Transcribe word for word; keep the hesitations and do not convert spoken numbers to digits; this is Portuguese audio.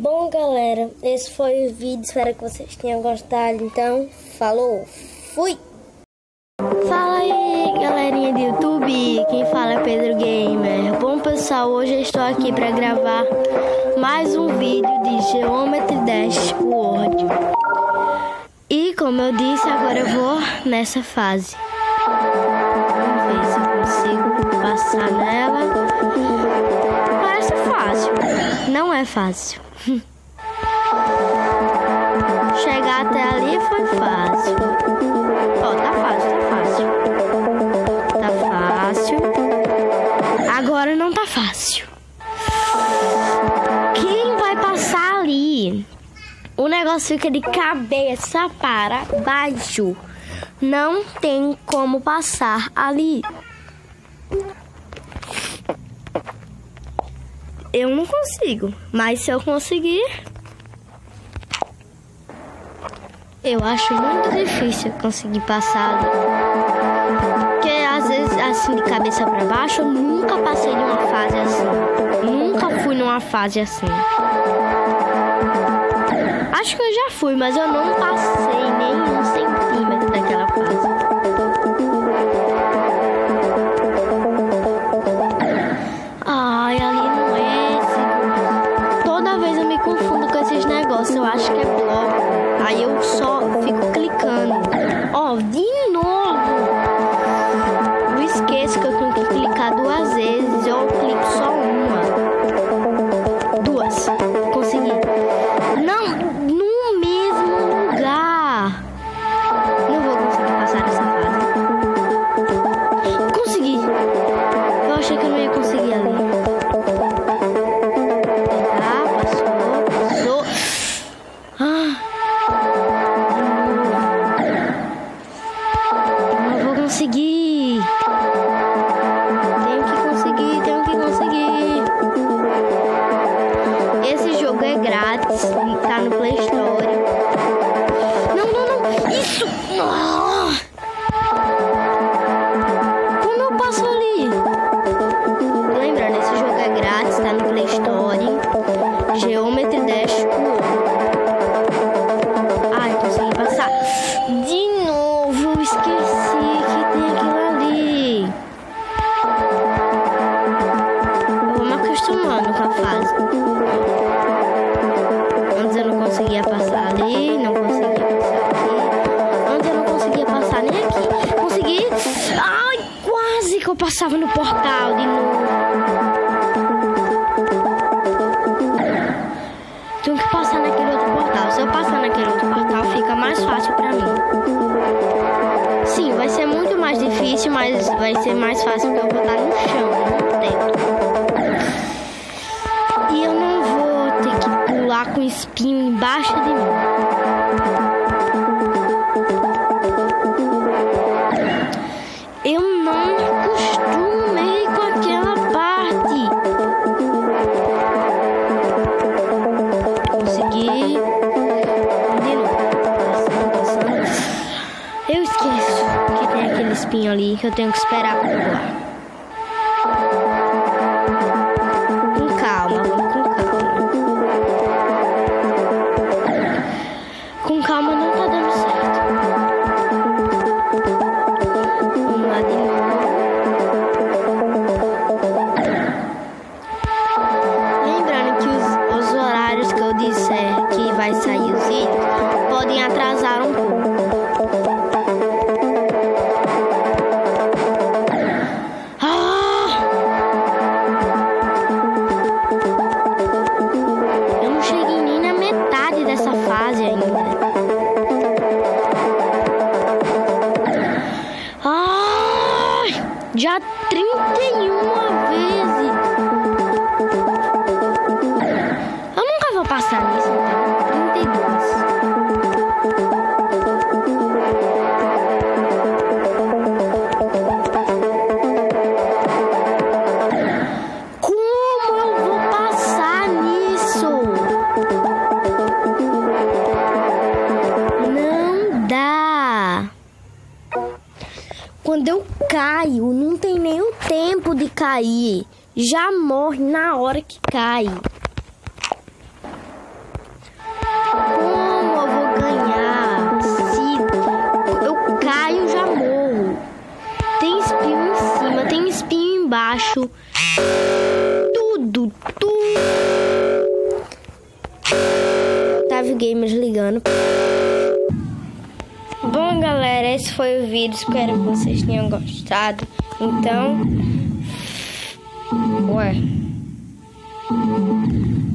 Bom, galera, esse foi o vídeo, espero que vocês tenham gostado. Então, falou, fui! Fala aí, galerinha do YouTube, quem fala é Pedro Gamer. Bom, pessoal, hoje eu estou aqui para gravar mais um vídeo de Geometry Dash World. E como eu disse, agora eu vou nessa fase. Vamos ver se eu consigo passar nela. Parece fácil, não é fácil. Chegar até ali foi fácil. Ó, oh, tá fácil, tá fácil. Tá fácil. Agora não tá fácil. Quem vai passar ali? O negócio fica de cabeça para baixo. Não tem como passar ali. Eu não consigo, mas se eu conseguir, eu acho muito difícil conseguir passar ali. Porque às vezes, assim, de cabeça para baixo, eu nunca passei de uma fase assim. Nunca fui numa fase assim. Acho que eu já fui, mas eu não passei nem um centímetro daquela fase. Ai, ali não é esse. Toda vez eu me confundo com esses negócios. Eu acho que é bloco. Aí eu só fico clicando. Ó, de novo. Eu esqueço que eu tenho que clicar duas vezes. Eu clico só uma. Duas. Consegui. Não, no mesmo lugar. Não vou conseguir passar essa fase. Consegui. Eu achei que eu não ia conseguir ali. Tá, passou, passou. Ah. Não vou conseguir. Tenho que conseguir, tenho que conseguir. Esse jogo é grátis, tá no Play Store. Não, não, não. Isso! Ah! Como eu passo ali? Lembrando, esse jogo é grátis, tá no Play Store. Geometry Dash World. Ai, consegui passar. De novo, eu esqueci que tem aquilo ali. Eu vou me acostumando com a fase. Antes eu não conseguia passar ali, não conseguia passar aqui. Antes eu não conseguia passar nem aqui. Consegui. Ai, quase que eu passava no portal de novo. Tenho que passar naquele outro portal. Se eu passar naquele outro portal, fica mais fácil pra mim. Sim, vai ser muito mais difícil, mas vai ser mais fácil porque eu vou estar no chão, no teto. E eu não vou ter que pular com espinho embaixo de mim. Eu não acostumei com aquela parte. Consegui. De novo. Passando, passando. Eu esqueço que tem aquele espinho ali que eu tenho que esperar pra voar. Com calma, vamos com calma. Com calma não tá dando certo. Vamos lá de novo. Lembrando que os, os horários que eu disser que vai sair os vídeos podem atrasar um pouco. Eu não cheguei nem na metade dessa fase ainda. Ai, já trinta e uma vezes. Eu nunca vou passar nisso, então. trinta e dois. Como eu vou passar nisso? Não dá. Quando eu caio, não tem nem o tempo de cair. Já morre na hora que cai. baixo. Tudo, tudo. Otávio Gamers ligando. Bom, galera, esse foi o vídeo. Espero que vocês tenham gostado. Então... Ué...